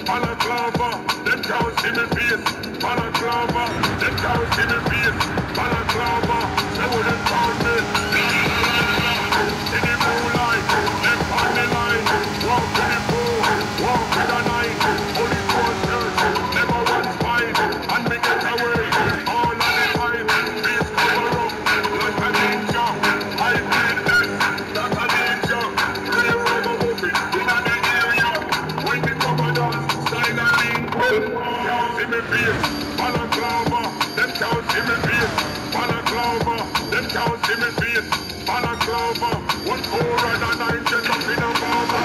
Balaclava, them can't see me face. Balaclava, them can't see me face. Balaclava, they wouldn't found me. In the moonlight, left on the line. Walk with the pool, walk with the night. Only four church, never once fight. And me get away, all of the time. Face cover up, like a ninja. I feel this, that's a ninja. Real rubber movie, in the area. When the cover does, sign a link. Can't see me face. Balaclava, them can't see me face. Balaclava, them can't see me face. Balaclava, 1 4 and 9 get up in a farmer.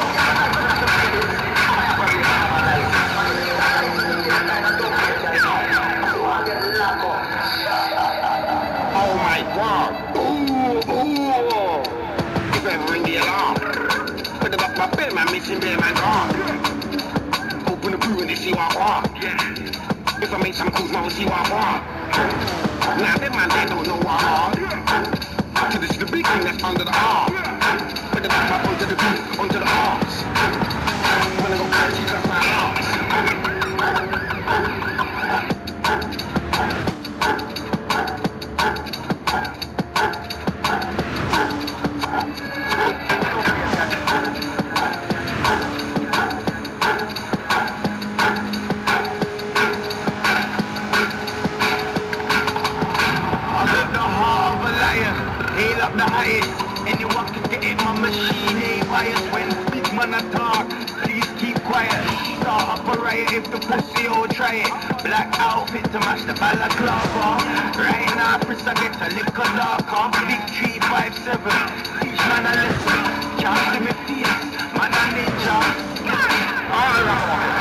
Oh my God! Ooh! If ever ring the alarm, put the back my bed, man, missing bear, man, gone. Open the brew and they see what I want. Yeah. If I make some calls, man, we'll see what I want. Now them man, they don't know what I want. To this is the big thing that's under the arm. Put the back my onto the beat, onto the arms. When I go crazy, that's my arms. Hail up the highest, anyone can get in my machine, ain't biased when big man a talk, please keep quiet, start up a riot if the pussy all try it, black outfit to match the balaclava, right now Prince I get a liquor darker, big 357, teach man a lesson, can't see me face, man a ninja, alright.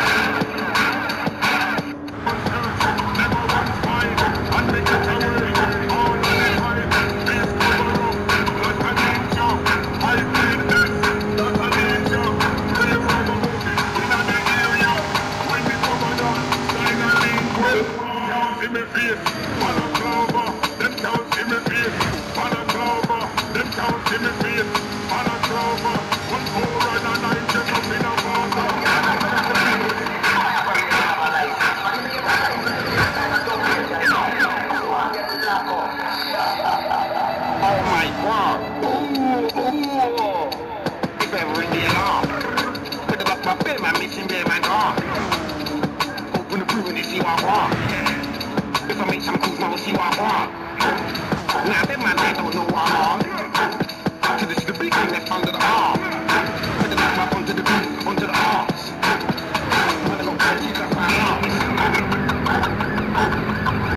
Balaclava, them can't see me face. Balaclava, them can't see me face. Balaclava, 1 4 and 9 get up in a farmer. Oh my God! Ooh! If ever ring the alarm, put the back my bed, man, missing bear, man, gone. Open the brew and they see what I want. If I make some calls, man, we'll see what I want. Now